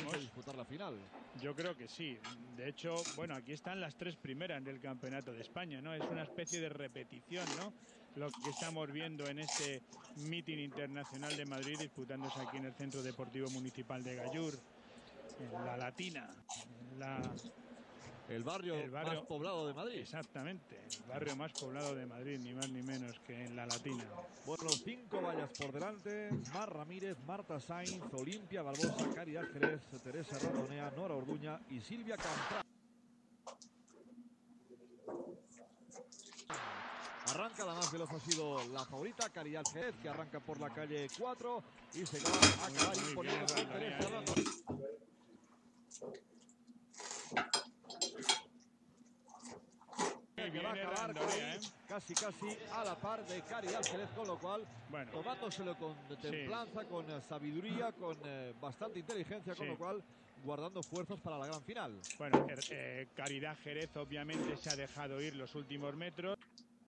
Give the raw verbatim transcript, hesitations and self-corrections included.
ganas de disputar la final. Yo creo que sí. De hecho, bueno, aquí están las tres primeras del Campeonato de España, ¿no? Es una especie de repetición, ¿no? Lo que estamos viendo en este meeting internacional de Madrid, disputándose aquí en el Centro Deportivo Municipal de Gallur, en la Latina, en la... El barrio, el barrio más poblado de Madrid. Exactamente, el barrio más poblado de Madrid, ni más ni menos que en la Latina. Bueno, cinco vallas por delante: Mar Ramírez, Marta Sainz, Olimpia Barbosa, Caridad Jerez, Teresa Randonea, Nora Orduña y Silvia Cantral. Arranca, la más veloz ha sido la favorita, Caridad Jerez, que arranca por la calle cuatro y se va a acabar imponiendo con Teresa Randonea. Que va a acabar con ¿eh? casi casi a la par de Caridad Jerez, con lo cual, bueno, tomándoselo con templanza, sí, con sabiduría, con eh, bastante inteligencia, con sí, lo cual guardando fuerzas para la gran final. Bueno, eh, Caridad Jerez obviamente se ha dejado ir los últimos metros.